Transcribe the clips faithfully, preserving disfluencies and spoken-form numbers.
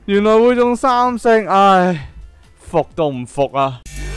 原來會中三星，唉，服都唔服啊！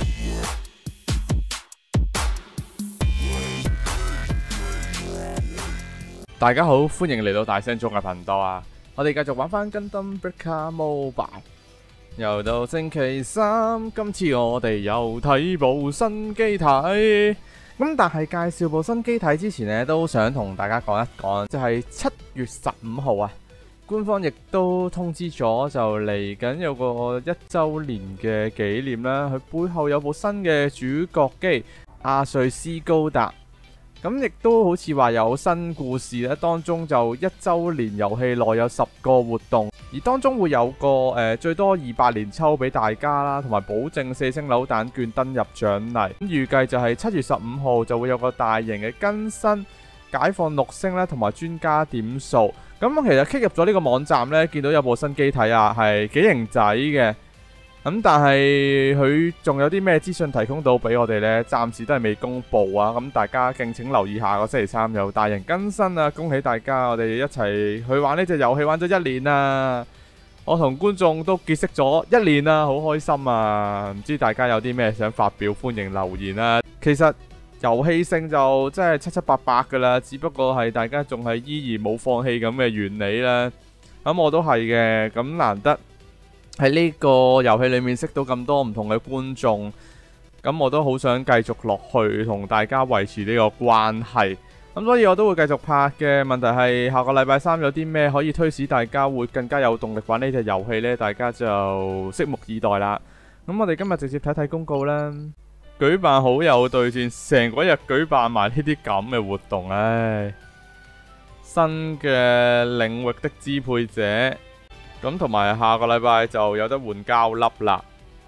大家好，歡迎嚟到大聲中嘅頻道啊！我哋繼續玩翻《Gundam Breaker Mobile》，又到星期三，今次我哋又睇部新機體。咁但係介紹部新機體之前呢，都想同大家講一講，就係七月十五號啊，官方亦都通知咗，就嚟緊有個一週年嘅紀念啦。佢背後有部新嘅主角機阿瑞斯高達。咁亦都好似話有新故事咧，當中就一週年遊戲內有十個活動，而當中會有個誒、呃、最多二百連抽俾大家啦，同埋保證四星扭蛋券登入獎勵。咁預計就係七月十五號就會有個大型嘅更新，解放六星咧，同埋專家點數。咁其實 click 入咗呢個網站呢，見到有部新機體啊，係幾型仔嘅。咁但係佢仲有啲咩資訊提供到俾我哋呢？暫時都係未公布啊！咁大家敬請留意下個星期三有大型更新啊！恭喜大家，我哋一齊去玩呢隻遊戲玩咗一年啦！我同觀眾都結識咗一年啦，好開心啊！唔知大家有啲咩想發表，歡迎留言啦！其實遊戲性就真係七七八八噶啦，只不過係大家仲係依然冇放棄咁嘅原理啦。咁我都係嘅，咁難得喺呢個遊戲裏面識到咁多唔同嘅觀眾，咁我都好想繼續落去同大家維持呢個關係，咁所以我都會繼續拍嘅。問題係下個禮拜三有啲咩可以推使大家會更加有動力玩呢隻遊戲呢？大家就拭目以待啦。咁我哋今日直接睇睇公告啦。舉辦好友對戰，成個日舉辦埋呢啲咁嘅活動，唉！新嘅領域的支配者。咁同埋下個禮拜就有得換膠粒啦。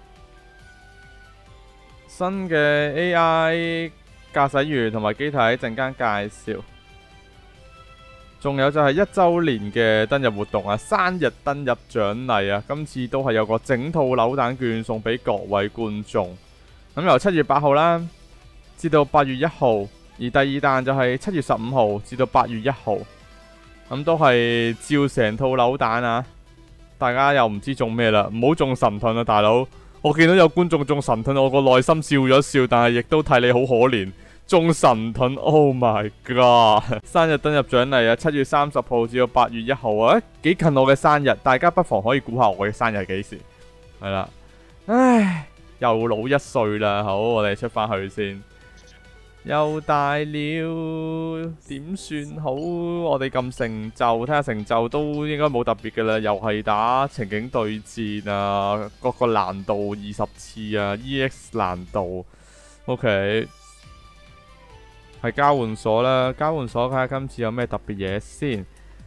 新嘅 A I 駕駛員同埋機體陣間介紹。仲有就係一週年嘅登入活動啊，生日登入獎勵啊，今次都係有個整套扭蛋券送俾各位觀眾。咁由七月八號啦，至到八月一號，而第二彈就係七月十五號至到八月一號。咁都係照成套扭蛋啊！大家又唔知中咩啦，唔好中神盾啊，大佬！我見到有觀眾中神盾，我個內心笑咗笑，但係亦都替你好可憐。中神盾 ，Oh my god！ 生日登入獎勵啊，七月三十號至到八月一號啊，幾近我嘅生日，大家不妨可以估下我嘅生日係幾時？係啦，唉，又老一歲啦，好，我哋出翻去先。又大了，點算好？我哋咁成就，睇下成就都應該冇特別嘅啦。又係打情景對戰啊，各個難度二十次啊 ，E X 難度 ，OK， 係交換所啦。交換所睇下今次有咩特別嘢先。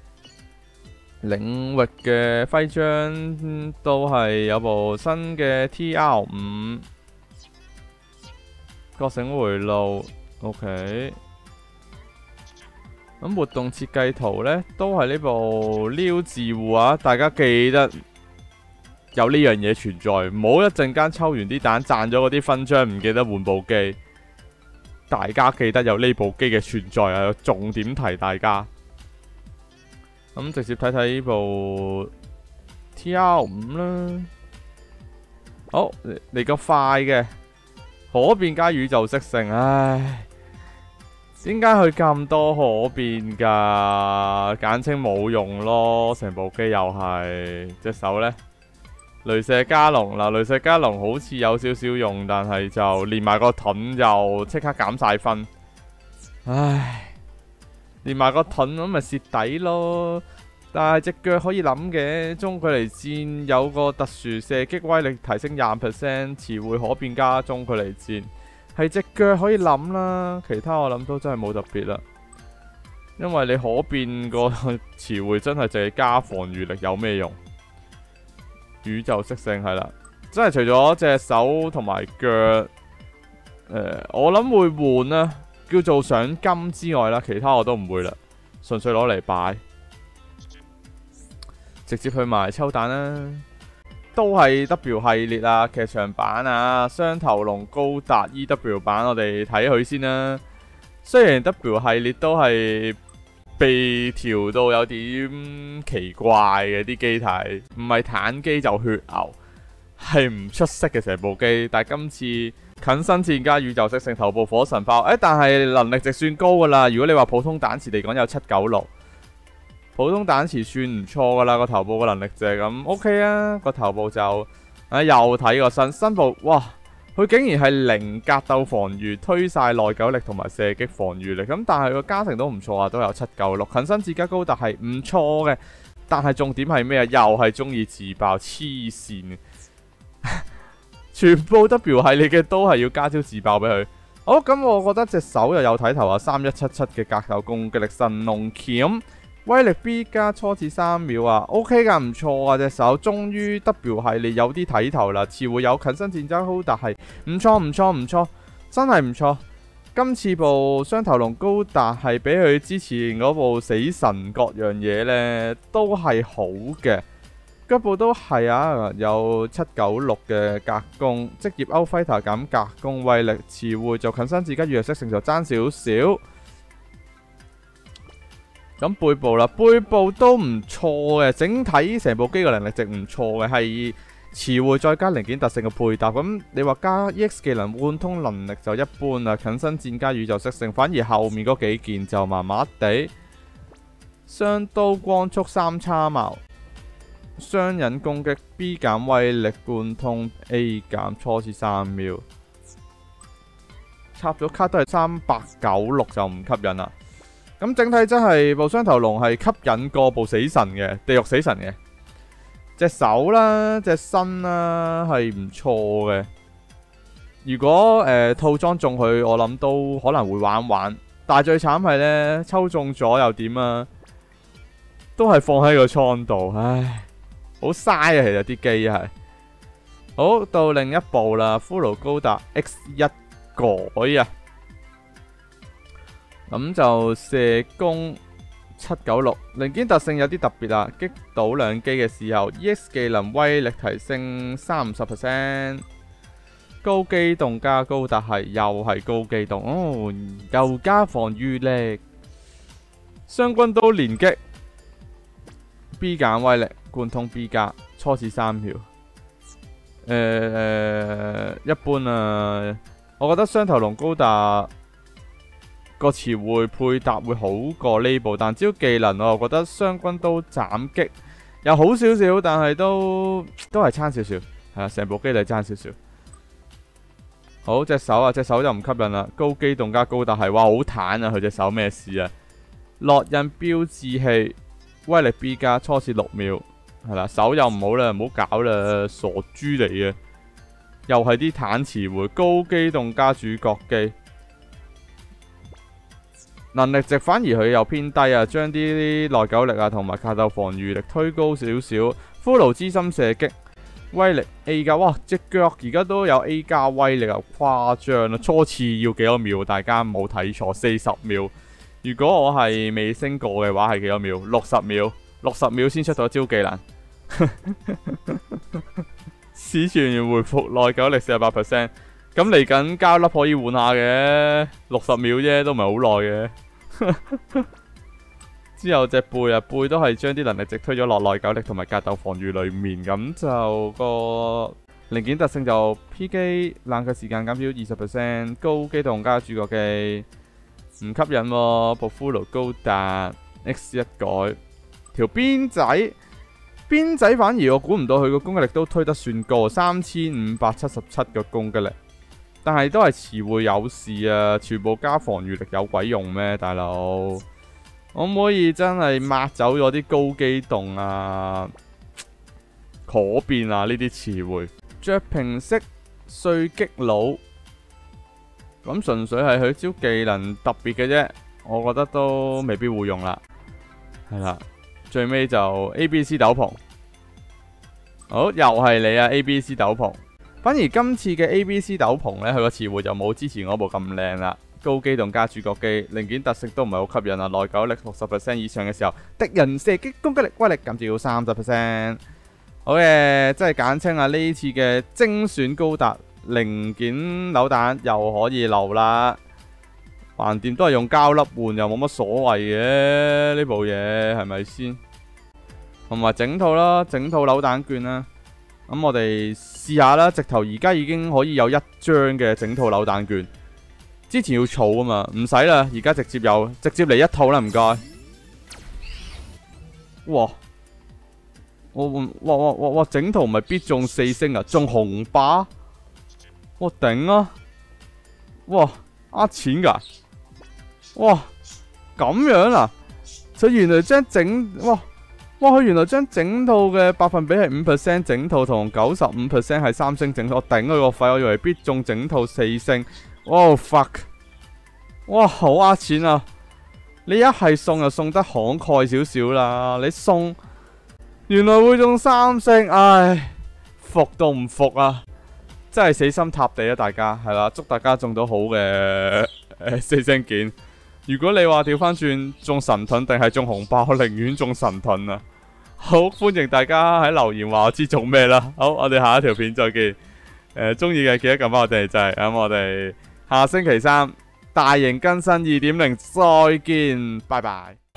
領域嘅徽章都係有部新嘅 T R 五，覺醒回路。OK， 咁活動設計圖呢，都係呢部撩字戶啊！大家記得有呢樣嘢存在，唔好一陣間抽完啲蛋賺咗嗰啲勳章，唔記得換部機。大家記得有呢部機嘅存在啊！重點提大家。咁直接睇睇呢部 T R 五 啦。好，嚟個快嘅可變加宇宙適性，唉。點解佢咁多可變噶？簡稱冇用咯，成部機又係隻手呢，雷射加龍嗱，雷射加龍好似有少少用，但係就連埋個盾就即刻減晒分。唉，連埋個盾咁咪蝕底咯。但係隻腳可以諗嘅，中距離戰有個特殊射擊威力提升廿 percent， 詞彙可變加中距離戰。係隻腳可以諗啦，其他我諗都真係冇特別啦。因為你可變個詞彙真係淨係加防禦力，有咩用？宇宙適性係啦，真係除咗隻手同埋腳，誒、呃，我諗會換啦，叫做賞金之外啦，其他我都唔會啦，純粹攞嚟擺，直接去買抽蛋啦。都係 W 系列啊，劇場版啊，雙頭龍高達 E W 版，我哋睇佢先啦。雖然 W 系列都係被調到有點奇怪嘅啲機體，唔係坦機就血牛，係唔出色嘅成部機。但係今次近身戰加宇宙式性頭部火神炮，誒，但係能力值算高噶啦。如果你話普通彈詞嚟講有七九六，普通彈詞算唔錯噶啦。個頭部個能力值咁 OK 啊，個頭部就啊又睇個身身部，哇！佢竟然係零格鬥防禦，推晒耐久力同埋射擊防禦力，咁但係個加成都唔錯啊，都有七九六，近身戰加高達係唔錯嘅。但係重點係咩啊？又係中意自爆，黐線全部 W 系列嘅都係要加招自爆俾佢。好，咁我覺得隻手又有睇頭啊，三一七七嘅格鬥攻擊力，神龍鉗。威力 B 加初次三秒啊 ，OK 噶，唔錯啊！隻手終於 W 系列有啲睇頭啦，次會有近身戰爭高達係唔錯唔錯唔錯，真係唔錯。今次部雙頭龍高達係比佢之前嗰部死神各樣嘢呢都係好嘅，嗰部都係啊，有七九六嘅格攻，職業歐輝塔減格攻威力，次會就近身戰加弱色性就爭少少。咁背部啦，背部都唔錯嘅，整體成部機嘅能力值唔錯嘅，係詞彙再加零件特性嘅配搭。咁你話加 E X 技能貫通能力就一般啦，近身戰加宇宙色性，反而後面嗰幾件就麻麻地。雙刀光速三叉矛，雙引攻擊 B 減威力貫通 A 減初次三秒，插咗卡都係三百九十六就唔吸引啦。咁整體真係部雙頭龍係吸引過部死神嘅地獄死神嘅，隻手啦，隻身啦係唔錯嘅。如果誒、呃、套裝中佢，我諗都可能會玩玩。但係最慘係呢，抽中咗又點啊？都係放喺個倉度，唉，好嘥啊！其實啲機係。好，到另一部啦，骷髏高達 X 一改啊！咁就射攻七九六，零件特性有啲特別啦。擊倒兩機嘅時候 ，E X 技能威力提升三十 percent， 高機動加高達係又係高機動哦，又加防禦力，雙軍刀連擊 B 減威力貫通 B 加初次三秒。誒、呃、一般啊，我覺得雙頭龍高達個詞彙配搭會好過呢部，但招技能我又覺得雙軍刀斬擊又好少少，但係都都係差少少，係啊，成部機都係差少少。好，隻手啊，隻手就唔吸引啦，高機動加高達係，哇好彈啊！佢隻手咩事啊？烙印標誌器，威力 B 加初次六秒，係啦，手又唔好啦，唔好搞啦，傻豬嚟嘅，又係啲彈詞彙，高機動加主角機。能力值反而佢又偏低啊，將啲耐久力啊同埋格鬥防禦力推高少少。骷髏之心射擊威力 A 加，哇隻腳而家都有 A 加威力啊，誇張啦！初次要幾多秒？大家冇睇錯，四十秒。如果我係未升過嘅話，係幾多秒？六十秒，六十秒先出到招技能。史傳員回復耐久力四十八 percent。咁嚟緊加粒可以換下嘅，六十秒啫，都唔係好耐嘅。之後隻背啊，背都係將啲能力值推咗落耐久力同埋格鬥防禦裏面，咁就個零件特性就 P 機冷卻時間減少二十 percent， 高機動加主角機唔吸引喎、啊。部骷髏高達 X 一改條鞭仔。鞭仔反而我估唔到佢個攻擊力都推得算高，三千五百七十七嘅攻擊力。但係都係詞彙有事啊！全部加防禦力有鬼用咩，大佬？可唔可以真係抹走咗啲高機動啊、可變啊呢啲詞彙？着平式碎擊佬，咁純粹係佢招技能特別嘅啫，我覺得都未必會用啦。係啦，最尾就 A B C 斗篷，好又係你啊 A B C 斗篷。反而今次嘅 A B C 斗篷呢，佢個詞彙就冇之前嗰部咁靚啦。高機動加主角機，零件特色都唔係好吸引啊。耐久力六十 percent 以上嘅時候，敵人射擊攻擊力威力減至到三十 percent。好嘅，即係簡稱啊，呢次嘅精選高達零件扭蛋又可以留啦。 橫掂都係用膠粒換，又冇乜所謂嘅呢部嘢，係咪先？同埋整套啦，整套扭蛋券啦。咁我哋試下啦，直頭而家已經可以有一張嘅整套扭蛋券。之前要儲啊嘛，唔使啦，而家直接有，直接嚟一套啦，唔該。哇！我哇哇哇哇！整套唔係必中四星啊，中紅巴。我頂啊！哇！呃錢噶！哇！咁樣啊？佢原來將整哇哇！佢原來將整套嘅百分比係五 percent 整套，同九十五 percent 係三星整套。我頂佢個肺！我以為必中整套四星。哇 fuck！哇，好呃錢啊！你一係送就送得慷慨少少啦，你送原來會中三星，唉，服都唔服啊！真係死心塌地啊！大家係啦，祝大家中到好嘅、呃、四星件。如果你話調翻轉中神盾定係中紅包，我寧願中神盾啊！好，歡迎大家喺留言話我知中咩啦。好，我哋下一條片再見。誒，中意嘅記得撳翻我哋掣，咁我哋下星期三大型更新二點零再見，拜拜。